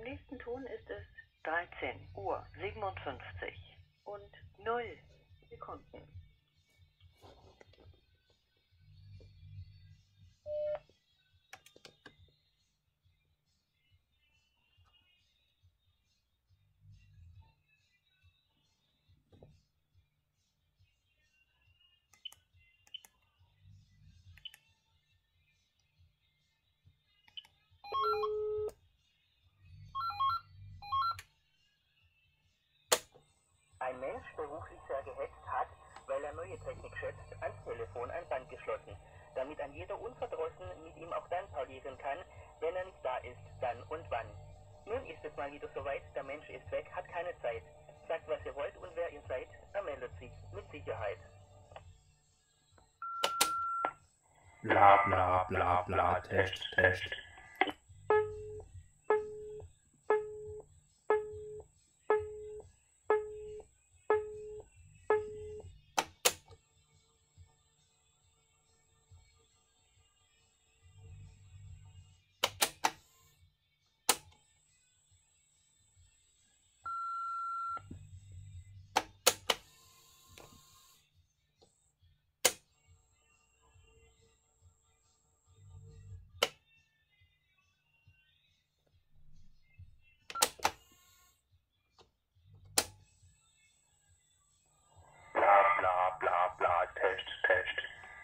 nächsten Ton ist es 13:57 und 0 Sekunden. Ein Mensch, beruflich sehr gehetzt, hat, weil er neue Technik schätzt, ans Telefon ein Band geschlossen, damit ein jeder unverdrossen mit ihm auch dann parlieren kann, wenn er nicht da ist, dann und wann. Nun ist es mal wieder soweit, der Mensch ist weg, hat keine Zeit. Sagt, was ihr wollt und wer ihr seid, er meldet sich, mit Sicherheit. Bla bla bla bla, Test, Test. Bla bla bla bla, Test, Test.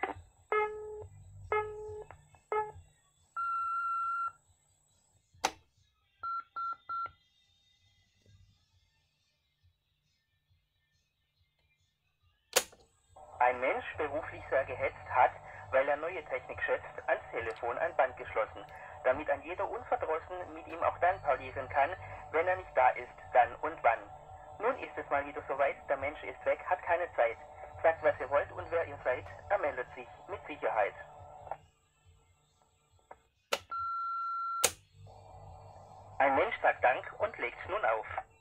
Ein Mensch, beruflich sehr gehetzt, hat, weil er neue Technik schätzt, ans Telefon ein Band geschlossen, damit ein jeder unverdrossen mit ihm auch dann parlieren kann, wenn er nicht da ist, dann und wann. Nun ist es mal wieder soweit, der Mensch ist weg, hat keine Zeit. Sagt, was ihr wollt und wer ihr seid, er meldet sich, mit Sicherheit. Ein Mensch sagt Dank und legt nun auf.